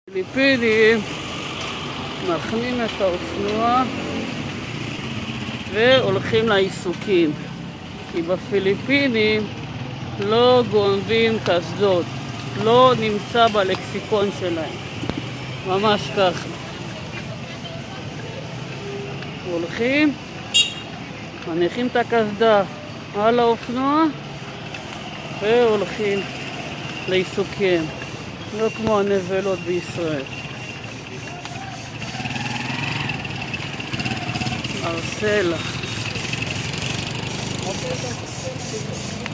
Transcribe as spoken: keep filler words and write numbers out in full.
פיליפינים מכנים את האופנוע והולכים לעיסוקים, כי בפיליפינים לא גונבים קסדות, לא נמצא בלקסיקון שלהם, ממש ככה. הולכים, מניחים את הקסדה על האופנוע והולכים לעיסוקים, לא כמו הנבלות בישראל. מרסלה